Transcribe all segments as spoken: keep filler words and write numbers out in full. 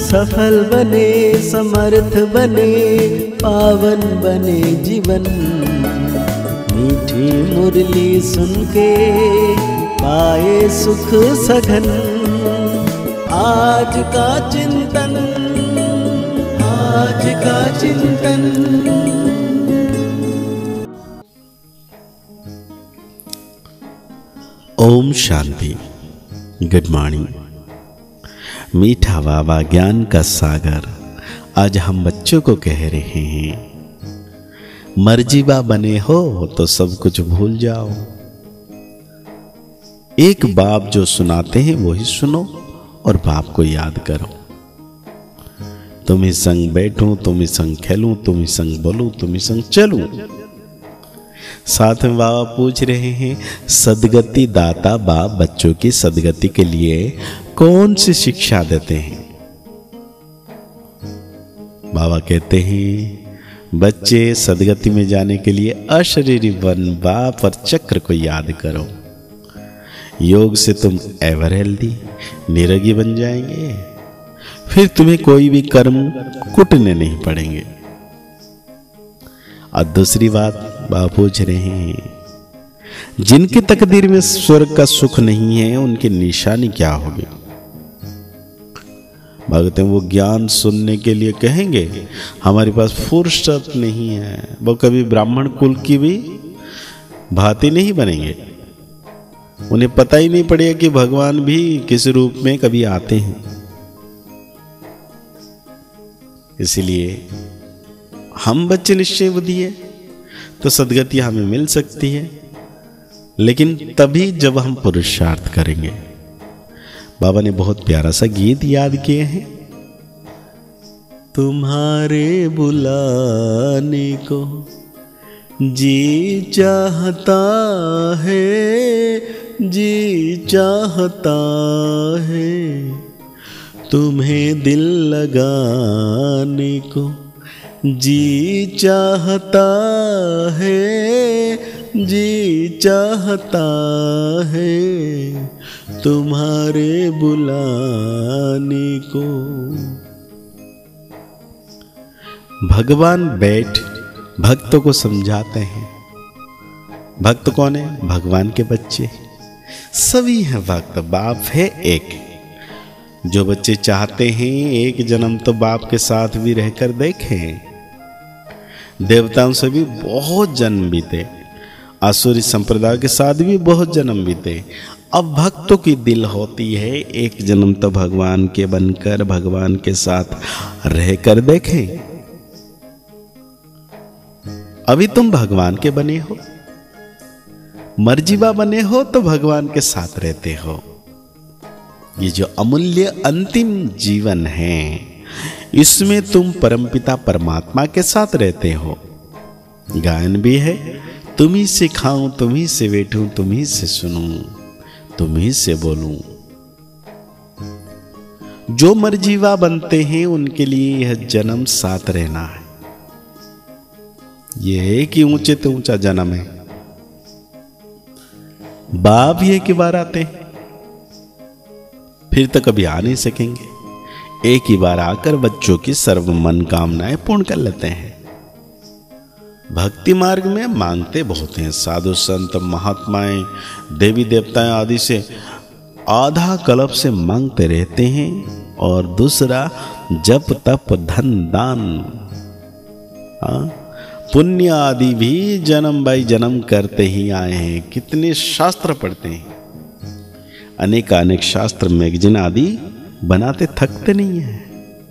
सफल बने, समर्थ बने, पावन बने जीवन। मीठी मुरली सुन के पाए सुख सघन। आज का चिंतन, आज का चिंतन। ओम शांति। Good morning. मीठा बाबा ज्ञान का सागर आज हम बच्चों को कह रहे हैं, मर्जीबा बने हो तो सब कुछ भूल जाओ। एक बाप जो सुनाते हैं वही सुनो और बाप को याद करो। तुम्ही संग बैठूं, तुम्ही संग खेलूं, तुम्ही संग बोलूं, तुम्ही संग चलूं। साथ में बाबा पूछ रहे हैं, सदगति दाता बाप बच्चों की सदगति के लिए कौन सी शिक्षा देते हैं? बाबा कहते हैं, बच्चे सदगति में जाने के लिए अशरीरी बन बाप और चक्र को याद करो। योग से तुम एवर हेल्दी निरोगी बन जाएंगे। फिर तुम्हें कोई भी कर्म कुटने नहीं पड़ेंगे। और दूसरी बात बाबा पूछ रहे हैं, जिनकी तकदीर में स्वर्ग का सुख नहीं है उनकी निशानी क्या होगी? भगत वो ज्ञान सुनने के लिए कहेंगे, हमारे पास फुर्सत नहीं है। वो कभी ब्राह्मण कुल की भी भांति नहीं बनेंगे। उन्हें पता ही नहीं पड़ेगा कि भगवान भी किस रूप में कभी आते हैं। इसलिए हम बच्चे निश्चय बुद्धि है तो सदगति हमें मिल सकती है, लेकिन तभी जब हम पुरुषार्थ करेंगे। बाबा ने बहुत प्यारा सा गीत याद किए हैं, तुम्हारे बुलाने को जी चाहता है, जी चाहता है, तुम्हें दिल लगाने को जी चाहता है, जी चाहता है, तुम्हारे बुलाने को। भगवान बैठ भक्तों को समझाते हैं। भक्त कौन है? भगवान के बच्चे सभी हैं भक्त। बाप है एक। जो बच्चे चाहते हैं एक जन्म तो बाप के साथ भी रहकर देखें। देवताओं से भी बहुत जन्म बीते, आसुरी संप्रदाय के साथ भी बहुत जन्म बीते। अब भक्तों की दिल होती है एक जन्म तो भगवान के बनकर भगवान के साथ रहकर देखें। अभी तुम भगवान के बने हो, मर्जीबा बने हो तो भगवान के साथ रहते हो। ये जो अमूल्य अंतिम जीवन है, इसमें तुम परमपिता परमात्मा के साथ रहते हो। गायन भी है, तुम्ही से खाऊं, तुम्ही से बैठूं, तुम्ही से सुनूं, तुम्ही से बोलूं। जो मर्जीवा बनते हैं उनके लिए यह जन्म साथ रहना है। यह है कि ऊंचे तो ऊंचा जन्म है। बाप ये की बार आते हैं, फिर तो कभी आ नहीं सकेंगे। एक ही बार आकर बच्चों की सर्व मनोकामनाएं पूर्ण कर लेते हैं। भक्ति मार्ग में मांगते बहुत हैं। साधु संत महात्माएं देवी देवताएं आदि से आधा कल्प से मांगते रहते हैं। और दूसरा जप तप धन दान, हाँ पुण्य आदि भी जन्म बाई जन्म करते ही आए हैं। कितने शास्त्र पढ़ते हैं, अनेक अनेक शास्त्र मैगजीन आदि बनाते थकते नहीं हैं।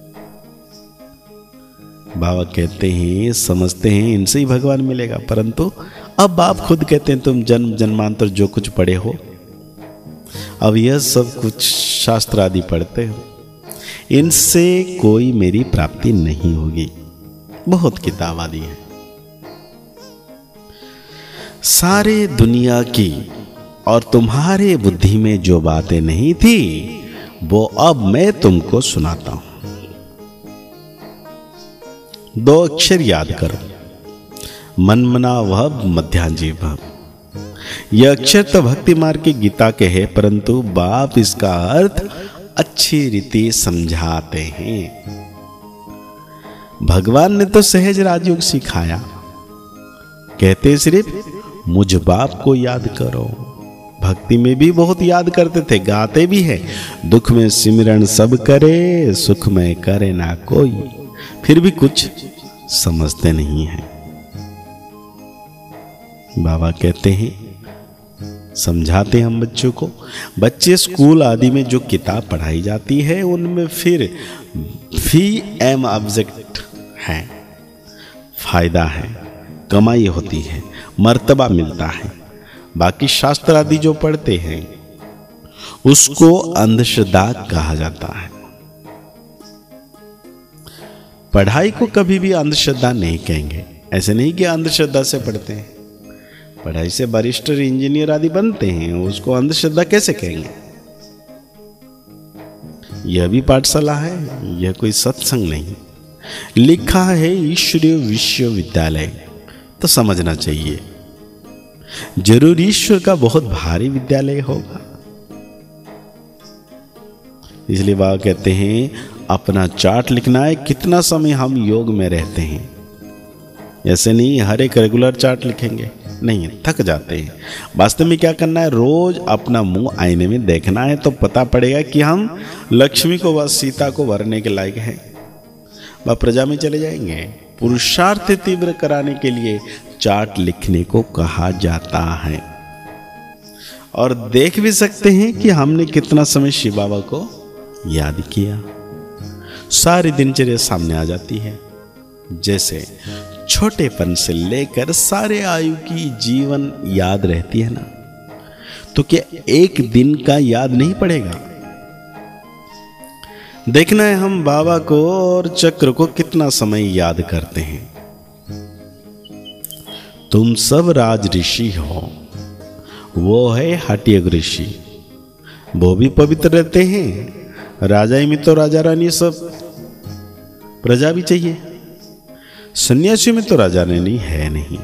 बाबा कहते हैं, समझते हैं इनसे ही भगवान मिलेगा, परंतु अब आप खुद कहते हैं तुम जन्म जन्मांतर जो कुछ पढ़े हो, अब यह सब कुछ शास्त्र आदि पढ़ते हो, इनसे कोई मेरी प्राप्ति नहीं होगी। बहुत किताब आदि है। सारे दुनिया की और तुम्हारे बुद्धि में जो बातें नहीं थी वो अब मैं तुमको सुनाता हूं। दो अक्षर याद करो, मनमना भव मध्यांजी भव। यह अक्षर तो भक्ति मार्ग की गीता के है, परंतु बाप इसका अर्थ अच्छी रीति समझाते हैं। भगवान ने तो सहज राजयोग सिखाया, कहते सिर्फ मुझ बाप को याद करो। भक्ति में भी बहुत याद करते थे, गाते भी है, दुख में सिमरन सब करे, सुख में करे ना कोई। फिर भी कुछ समझते नहीं है। बाबा कहते हैं, समझाते हम बच्चों को। बच्चे स्कूल आदि में जो किताब पढ़ाई जाती है उनमें फिर फी एम ऑब्जेक्ट है, फायदा है, कमाई होती है, मर्तबा मिलता है। बाकी शास्त्र आदि जो पढ़ते हैं उसको अंधश्रद्धा कहा जाता है। पढ़ाई को कभी भी अंधश्रद्धा नहीं कहेंगे। ऐसे नहीं कि अंधश्रद्धा से पढ़ते हैं, पढ़ाई से बैरिस्टर इंजीनियर आदि बनते हैं, उसको अंधश्रद्धा कैसे कहेंगे? यह भी पाठशाला है, यह कोई सत्संग नहीं। लिखा है ईश्वरीय विश्वविद्यालय, तो समझना चाहिए जरूर ईश्वर का बहुत भारी विद्यालय होगा। इसलिए बाबा कहते हैं अपना चार्ट लिखना है, कितना समय हम योग में रहते हैं। ऐसे नहीं हर एक रेगुलर चार्ट लिखेंगे, नहीं, थक जाते हैं। वास्तव में क्या करना है, रोज अपना मुंह आईने में देखना है, तो पता पड़ेगा कि हम लक्ष्मी को व सीता को वरने के लायक हैं, वह प्रजा में चले जाएंगे। पुरुषार्थ तीव्र कराने के लिए चार्ट लिखने को कहा जाता है। और देख भी सकते हैं कि हमने कितना समय शिव बाबा को याद किया। सारी दिनचर्या सामने आ जाती है। जैसे छोटेपन से लेकर सारे आयु की जीवन याद रहती है ना, तो क्या एक दिन का याद नहीं पड़ेगा? देखना है हम बाबा को और चक्र को कितना समय याद करते हैं। तुम सब राज ऋषि हो, वो है हटियोग ऋषि, वो भी पवित्र रहते हैं। राजा में तो राजा रानी सब, प्रजा भी चाहिए। सन्यासी में तो राजा रानी है नहीं।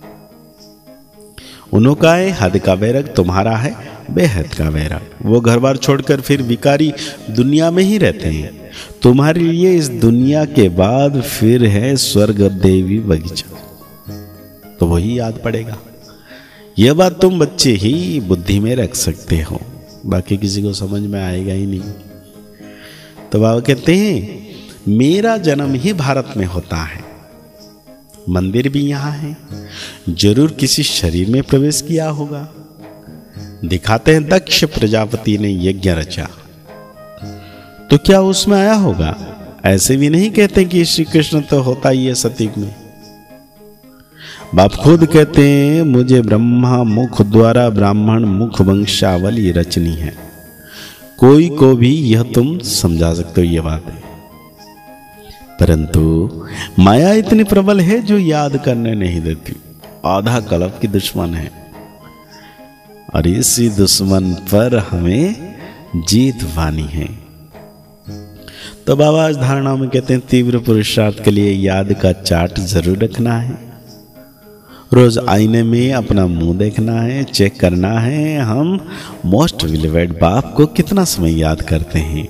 उनका है हद का वैराग, तुम्हारा है बेहद का वैराग। वो घर बार छोड़कर फिर भिखारी दुनिया में ही रहते हैं। तुम्हारे लिए इस दुनिया के बाद फिर है स्वर्ग देवी बगीचा, तो वही याद पड़ेगा। यह बात तुम बच्चे ही बुद्धि में रख सकते हो, बाकी किसी को समझ में आएगा ही नहीं। तो बाबा कहते हैं मेरा जन्म ही भारत में होता है, मंदिर भी यहाँ है, जरूर किसी शरीर में प्रवेश किया होगा। दिखाते हैं दक्ष प्रजापति ने यज्ञ रचा, तो क्या उसमें आया होगा? ऐसे भी नहीं कहते कि श्री कृष्ण तो होता ही है सतयुग में। बाप खुद कहते हैं मुझे ब्रह्मा मुख द्वारा ब्राह्मण मुख वंशावली रचनी है। कोई को भी यह तुम समझा सकते हो ये बात है, परंतु माया इतनी प्रबल है जो याद करने नहीं देती। आधा कल्प की दुश्मन है और इसी दुश्मन पर हमें जीत पानी है। तो बाबा आज धारणा में कहते हैं तीव्र पुरुषार्थ के लिए याद का चार्ट जरूर रखना है। रोज आईने में अपना मुंह देखना है, चेक करना है हम मोस्ट बिलीवेड बाप को कितना समय याद करते हैं।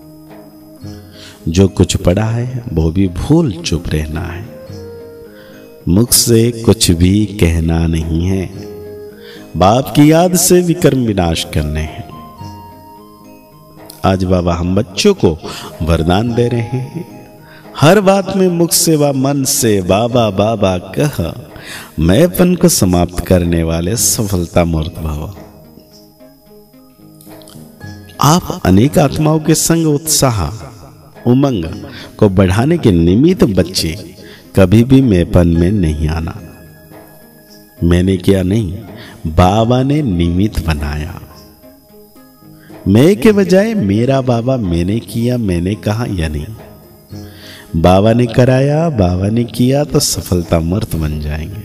जो कुछ पढ़ा है वो भी भूल चुप रहना है, मुख से कुछ भी कहना नहीं है। बाप की याद से विकर्म विनाश करने हैं। आज बाबा हम बच्चों को वरदान दे रहे हैं, हर बात में मुख से व मन से बाबा बाबा कह, मैंपन को समाप्त करने वाले सफलता मूर्त भव। आप अनेक आत्माओं के संग उत्साह उमंग को बढ़ाने के निमित्त बच्चे कभी भी मैंपन में नहीं आना। मैंने किया नहीं, बाबा ने निमित्त बनाया। मैं के बजाय मेरा बाबा मैंने किया, मैंने कहा या नहीं। बाबा ने कराया, बाबा ने किया, तो सफलता मूर्त बन जाएंगे।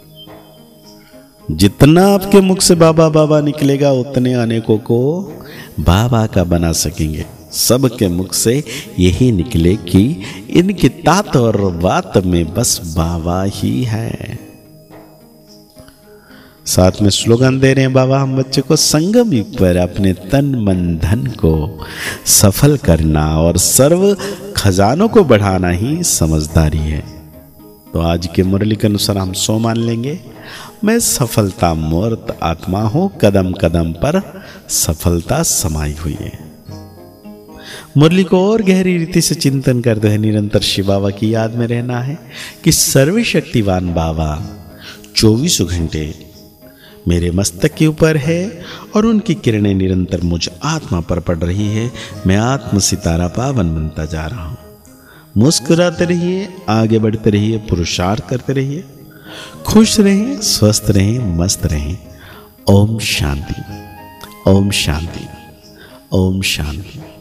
जितना आपके मुख से बाबा बाबा निकलेगा उतने अनेकों को बाबा का बना सकेंगे। सबके मुख से यही निकले कि इनकी तात और बात में बस बाबा ही है। साथ में स्लोगन दे रहे हैं बाबा, हम बच्चे को संगम युग पर अपने तन मन धन को सफल करना और सर्व खजानों को बढ़ाना ही समझदारी है। तो आज के मुरली के अनुसार हम सो मान लेंगे, मैं सफलता मूर्त आत्मा हूं, कदम कदम पर सफलता समाई हुई है। मुरली को और गहरी रीति से चिंतन करते हुए निरंतर शिव बाबा की याद में रहना है कि सर्वशक्तिवान बाबा चौबीसों घंटे मेरे मस्तक के ऊपर है और उनकी किरणें निरंतर मुझ आत्मा पर पड़ रही है। मैं आत्म सितारा पावन बनता जा रहा हूँ। मुस्कुराते रहिए, आगे बढ़ते रहिए, पुरुषार्थ करते रहिए, खुश रहें, स्वस्थ रहें, मस्त रहें। ओम शांति, ओम शांति, ओम शांति।